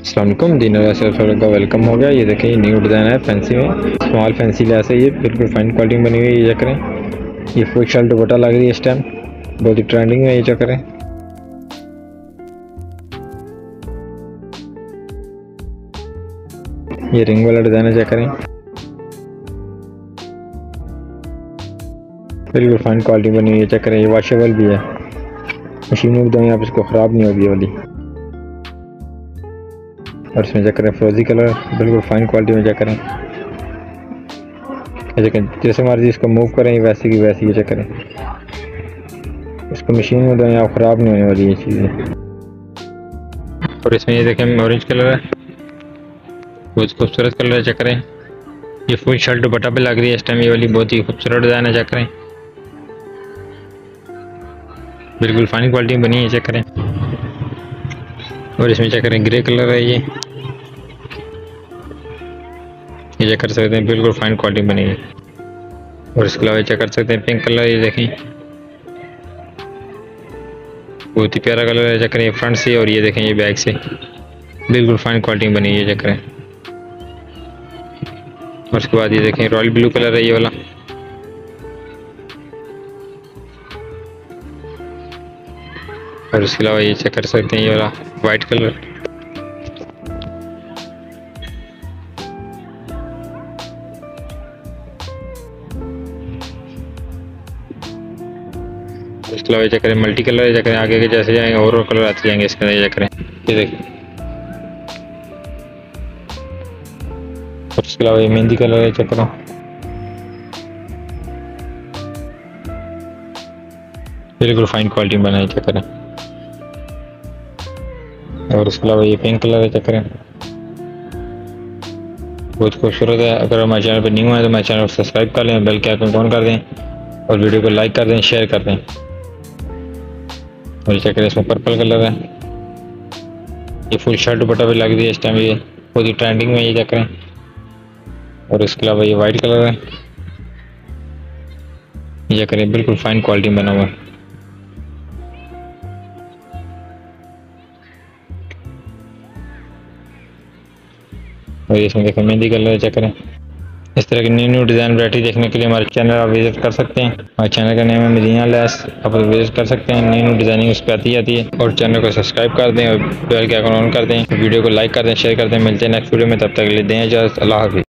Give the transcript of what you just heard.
अस्सलाम वालेकुम, दीन का वेलकम हो गया। ये देखिए न्यू डिज़ाइन है फैंसी में, स्मॉल फैंसी लेस है। ये बिल्कुल फाइन क्वालिटी में बनी हुई है। ये चेक करें, ये फुल शर्ट दुपट्टा लग रही है इस टाइम, बहुत ही ट्रेंडिंग में। ये चेक करें, ये रिंग वाला डिज़ाइन है। चेक करें, बिल्कुल फाइन क्वालिटी बनी हुई है। चेक करें, ये वॉशेबल भी है, मशीन में भी दो आप इसको ख़राब नहीं होगी वाली। और इसमें चेक करें फ्रोजी कलर, बिल्कुल फाइन क्वालिटी में। चेक करें, जैसे मर्जी इसको मूव करें वैसे की वैसी। ये चेक करें, इसको मशीन में दो आप ख़राब नहीं होने वाली ये चीज़ें। और इसमें ये देखें ऑरेंज कलर है, बहुत खूबसूरत कलर है। चेक करें, ये फुल शर्ट दुपट्टा पे लग रही है इस टाइम। ये वाली बहुत ही खूबसूरत डिज़ाइन है। चेक करें, बिल्कुल फाइन क्वालिटी में बनी है। चेक करें, और इसमें चेक करें ग्रे कलर है। ये चेक कर सकते हैं, बिल्कुल फाइन क्वालिटी बनी है। और इसके अलावा चेक कर सकते हैं पिंक कलर, ये देखें बहुत ही प्यारा कलर है। चेक करें, ये फ्रंट से और ये देखें ये बैक से, बिल्कुल फाइन क्वालिटी में बनी है। चेक करें, और उसके बाद ये देखें रॉयल ब्लू कलर है ये वाला। और इसके अलावा ये चेक कर सकते हैं ये वाला वाइट कलर। इसके अलावा चेक करें मल्टी कलर है। चेक करें, आगे के जैसे जाएंगे और कलर आते जाएंगे इसके अंदर। चेक करें, ये देखें। और इसके अलावा ये मेहंदी कलर है। चेक करो, बिल्कुल फाइन क्वालिटी में बना है। चेक करें, और इसके अलावा ये पिंक कलर है। चेक करें, बहुत खूबसूरत है। अगर हमारे चैनल पर न्यू है तो हमारे चैनल को सब्सक्राइब कर लें, बेल के आइकन ऑन कर दें और वीडियो को लाइक कर दें, शेयर कर दें। और चेक करें, इसमें पर्पल कलर है। ये फुल शर्ट दुपट्टा भी लग रही है इस टाइम, ये बहुत ही ट्रेंडिंग में। ये चेक करें, और इसके अलावा ये वाइट कलर है। ये चेक करें, बिल्कुल फाइन क्वालिटी में बना हुआ है। और इसमें देखें मेहंदी कलर है। चेक करें, इस तरह की न्यू डिज़ाइन वैरायटी देखने के लिए हमारे चैनल आप विजिट कर सकते हैं। हमारे चैनल का नेम है मदीना लेस, आप विजिट कर सकते हैं। न्यू डिज़ाइनिंग उस पर आती है। और चैनल को सब्सक्राइब कर दें और बेल के आइकन ऑन कर दें, वीडियो को लाइक कर दें, शेयर कर दें। मिलते हैं नेक्स्ट वीडियो में, तब तक के लिए दें इजाज़त। अल्लाह हाफिज़।